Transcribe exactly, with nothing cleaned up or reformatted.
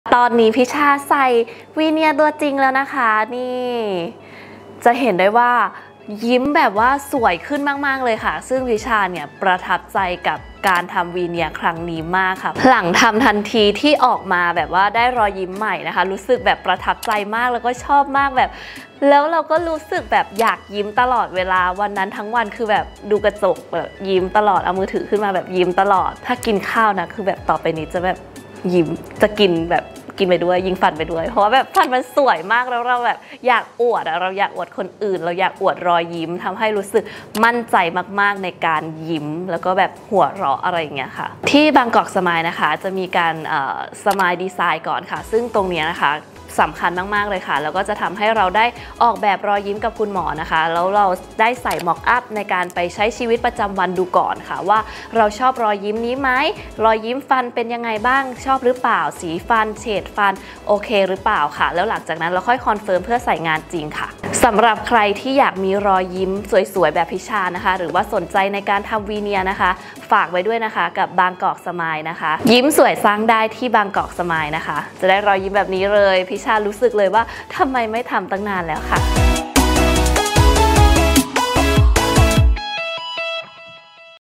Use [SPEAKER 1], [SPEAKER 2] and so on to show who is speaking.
[SPEAKER 1] ตอนนี้พิชาใส่วีเนียตัวจริงแล้วนะคะนี่จะเห็นได้ว่ายิ้มแบบว่าสวยขึ้นมากๆเลยค่ะซึ่งพิชาเนี่ยประทับใจกับการทำวีเนียครั้งนี้มากค่ะหลังทำทันทีที่ออกมาแบบว่าได้รอยยิ้มใหม่นะคะรู้สึกแบบประทับใจมากแล้วก็ชอบมากแบบแล้วเราก็รู้สึกแบบอยากยิ้มตลอดเวลาวันนั้นทั้งวันคือแบบดูกระจกแบบยิ้มตลอดเอามือถือขึ้นมาแบบยิ้มตลอดถ้ากินข้าวนะคือแบบต่อไปนี้จะแบบยิ้มจะกินแบบกินไปด้วยยิงฟันไปด้วยเพราะว่าแบบฟันมันสวยมากแล้วเราแบบอยากอวดเราอยากอวดคนอื่นเราอยากอวดรอยยิ้มทำให้รู้สึกมั่นใจมากๆในการยิ้มแล้วก็แบบหัวเราะอะไรอย่างเงี้ยค่ะที่บางกอกสมายนะคะจะมีการสมายดีไซน์ก่อนค่ะซึ่งตรงนี้นะคะสำคัญมากๆเลยค่ะแล้วก็จะทำให้เราได้ออกแบบรอยยิ้มกับคุณหมอนะคะแล้วเราได้ใส่ม็อกอัพในการไปใช้ชีวิตประจำวันดูก่อนค่ะว่าเราชอบรอยยิ้มนี้ไหมรอยยิ้มฟันเป็นยังไงบ้างชอบหรือเปล่าสีฟันเฉดฟันโอเคหรือเปล่าค่ะแล้วหลังจากนั้นเราค่อยคอนเฟิร์มเพื่อใส่งานจริงค่ะสำหรับใครที่อยากมีรอยยิ้มสวยๆแบบพิชานะคะหรือว่าสนใจในการทำวีเนียนะคะฝากไว้ด้วยนะคะกับบางกอกสมายนะคะยิ้มสวยสร้างได้ที่บางกอกสมายนะคะจะได้รอยยิ้มแบบนี้เลยพิชารู้สึกเลยว่าทำไมไม่ทำตั้งนานแล้วค่ะ